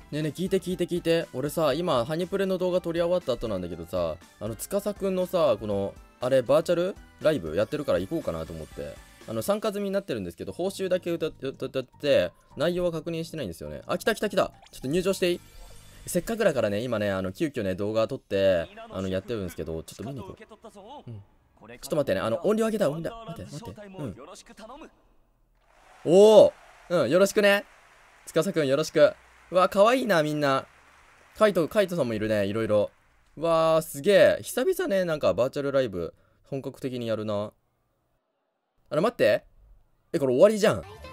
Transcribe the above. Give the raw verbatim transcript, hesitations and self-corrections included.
ねえねえ、聞いて聞いて聞いて。俺さ、今、ハニプレの動画撮り終わった後なんだけどさ、あの、司くんのさ、この、あれ、バーチャルライブやってるから行こうかなと思って。あの、参加済みになってるんですけど、報酬だけ歌って歌って、内容は確認してないんですよね。あ、来た来た来た。ちょっと入場していい？せっかくだからね、今ね、あの、急遽ね、動画撮って、あの、やってるんですけど、ちょっと見に行こう。うん。ちょっと待ってね、あの、音量上げた、音量。待って、待って。うん。おお、うん、よろしくね。司くん、よろしく。うわ、かわいいな、みんな。カイト、カイトさんもいるね、いろいろ。うわー、すげえ。久々ね、なんかバーチャルライブ、本格的にやるな。あれ、待って。え、これ終わりじゃん。